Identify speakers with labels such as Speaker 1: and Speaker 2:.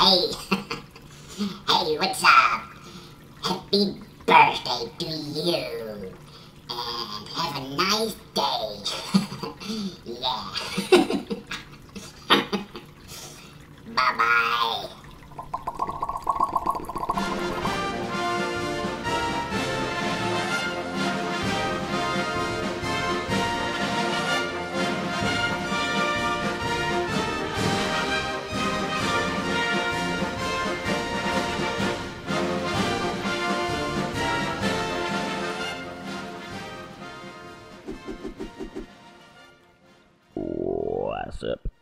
Speaker 1: Hey, hey, what's up? Happy birthday to you, and have a nice day. Yeah. Bye-bye.
Speaker 2: What's up?